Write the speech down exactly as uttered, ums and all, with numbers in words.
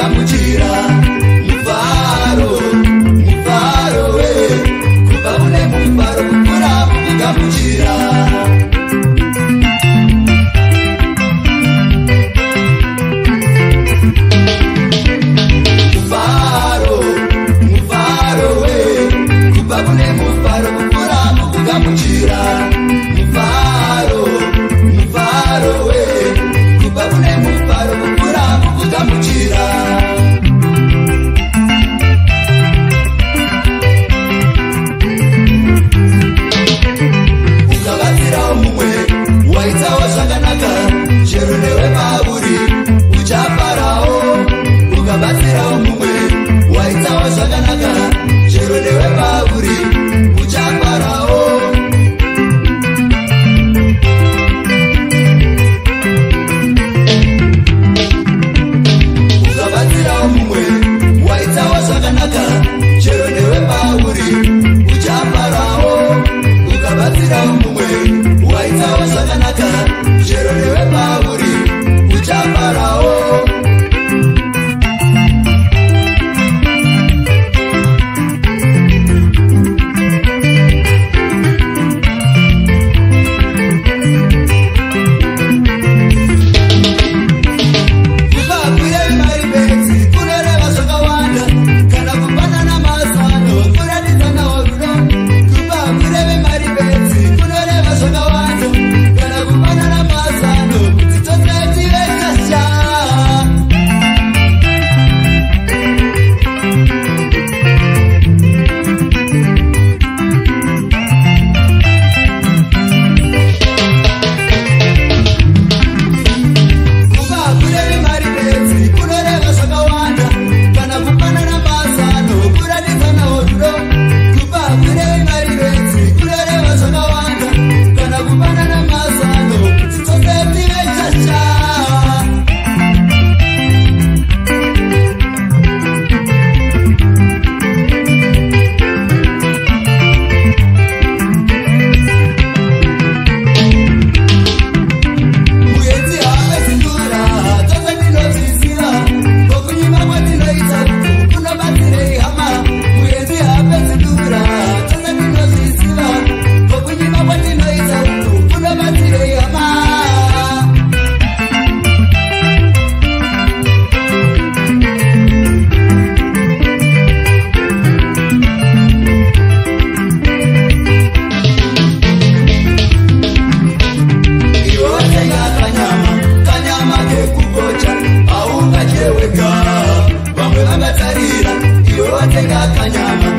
kugamuchira mufaro mufaro we kuba une mufaro kukura kugamuchira mufaro mufaro we kuba une mufaro kukura kugamuchira mufaro mufaro we kuba une mufaro kukura kugamuchira ukabatsira umwe waitawo zvakanaka chero newe maburi uchafarawo ukabatsira umwe waitawo zvakanaka chero newe maburi uchafarawo ukabatsira umwe waitawo zvakanaka chero newe maburi uchafarawo ukabatsira umwe waitawo zvakanaka chero newe maburi uchafarawo Kanyama